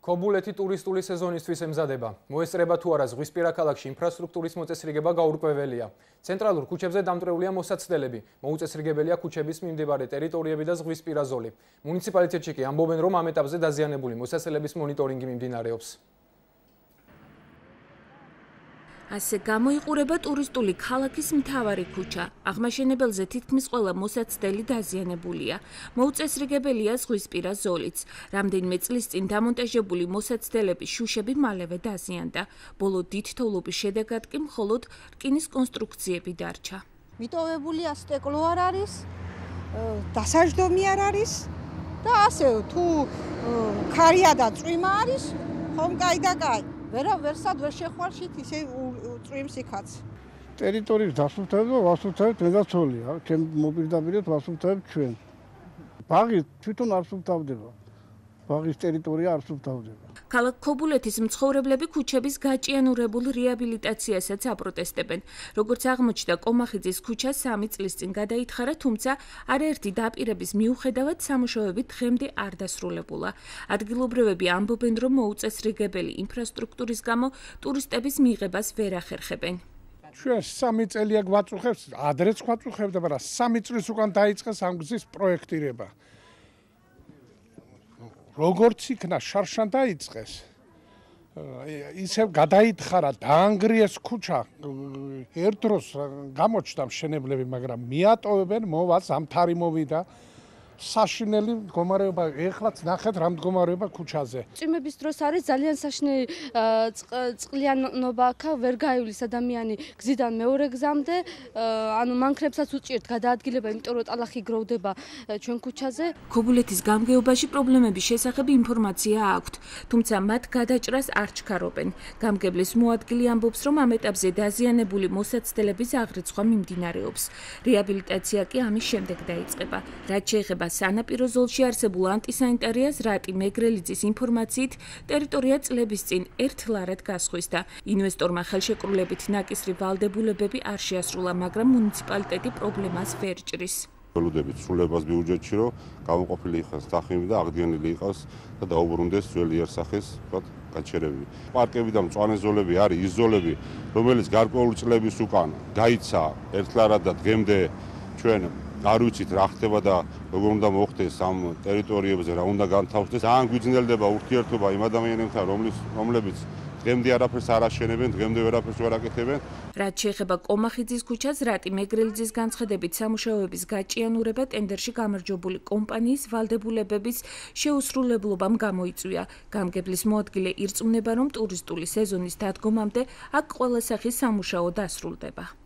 ქობულეთი ტურისტული სეზონისთვის ემზადება. მოესწრება თუ არა ზღვისპირა ქალაქში ინფრასტრუქტურის მოწესრიგება გაურკვეველია. ცენტრალურ ქუჩებზე დამტვრეულია მოსაცდელები. მოუწესრიგებელია ქუჩების მიმდებარე ტერიტორიები და ზღვისპირა ზოლი. მუნიციპალიტეტში კი ამბობენ, რომ ამ ეტაპზე დაზიანებული მოსასწრებლების მონიტორინგი მიმდინარეობს. ასე გამოიყურება ტურისტული ქალაქის მთავარი ქუჩა. აღმაშენებელზე თითქმის ყველა მოსაცდელი დაზიანებულია. მოუწესრიგებელია ზღვისპირა ზოლიც. რამდენიმე წლის წინ დამონტაჟებული მოსაცდელების შუშები მალევე დაზიანდა. ბოლო დიდ თოვლობის შედეგად კი მხოლოდ რკინის კონსტრუქციები დარჩა. მიტოვებულია სტეკლო არ არის, დასაჯდომი არ არის და ასე თუ ქარია და წვიმა არის, ხომ კაი და კაი. ვერსად ვერ შეხვალშით ისე წვიმს იქაც. ტერიტორიის დასუფთავება ვასუფთავებთ მეგაცოლია, ჩემ მოპირდაპირეთ ვასუფთავებთ ჩვენ. ბაღი თვითონ არ სუფთავდება. ბაღის ტერიტორია არ სუფთავდება. ქალაქ ქობულეთის მცხოვრებლები ქუჩების გაჭიანურებულ რეაბილიტაციასაც აპროტესტებენ. როგორც აღმოჩნდა, კომახიძის ქუჩა 3 წლის წინ გადაითხარა, თუმცა არაერთი დაპირების მიუხედავად სამუშაოები დღემდე არ დასრულებულა. ადგილობრივები ამბობენ, რომ მოუწესრიგებელი ინფრასტრუქტურის გამო ტურისტების მიღებას ვერ ახერხებენ. ჩვენ 3 წელია გვაწუხებს, ადრეც გვაწუხებდა, მაგრამ 3 წლის უკან დაიწყეს ამ გზის პროექტირება. როგორც იქნა შარშან დაიწყეს, ისევ გადაითხარა, დაანგრიეს ქუჩა. ერთ დროს გამოჩნდა მშენებლები, მაგრამ მიატოვებენ, მოვა ზამთარი მოვიდა. საშინელი მდგომარეობა, ეხლაც ნახეთ რა მდგომარეობა ქუჩაზე. წვიმების დროს არის ძალიან საშინელი წყლიანობა აქ, ვერ გაივლის ადამიანი გზიდან მეორე გზამდე, ანუ მანქანებსაც უჭირთ გადაადგილება, იმიტომ რომ ტალახი გროვდება ჩვენ ქუჩაზე. ქობულეთის გამგეობაში პრობლემების შესახებ ინფორმაცია აქვთ, თუმცა მათ გადაჭრას არ ჩქარობენ. გამგებლის მოადგილე ამბობს, რომ ამ ეტაპზე დაზიანებული მოსაცდელების აღრიცხვა მიმდინარეობს. რეაბილიტაცია კი ამის შემდეგ დაიწყება. რაც შეეხება სანაპირო ზოლში არსებულ ანტისანიტარიას, რატი მეგრელიძის ინფორმაციით, ტერიტორია წლების წინ ერთლარად გასხვისდა. ინვესტორმა ხელშეკრულებით ნაკისრი ვალდებულებები არ შეასრულა, მაგრამ მუნიციპალიტეტი პრობლემას ვერ ჭრის. ველოდებით სრულებას ბიუჯეტში, რომ გამოყოფილი იყოს სახები და აღდგენილი იყოს და დაუბრუნდეს ძველი იერსახის, ვთქვათ, გაჩერებები. პარკები და მწვანე ზოლები არის ის ზოლები, რომელიც გარკვეული წლების უკან გაიცა ერთლარად და დღემდე ჩვენ არ ვიცით რა ხდება და როგორ უნდა მოხდეს ამ ტერიტორიებზე, რა უნდა განთავსდეს. ძალიან გვიძნელდება ურთიერთობა იმ ადამიანებთან, რომლებიც დღემდე არაფერს არ აშენებენ, დღემდე ვერაფერს ვერ აკეთებენ. რაც შეეხება კომახიძის ქუჩას, რატი მეგრელიძის განცხადებით სამუშაოების გაჭიანურება ტენდერში გამარჯვებული კომპანიის ვალდებულებების შეუსრულებლობამ გამოიწვია. გამგებლის მოადგილე ირწმუნება, რომ ტურისტული სეზონის დადგომამდე აქ ყველა სახის სამუშაო დასრულდება.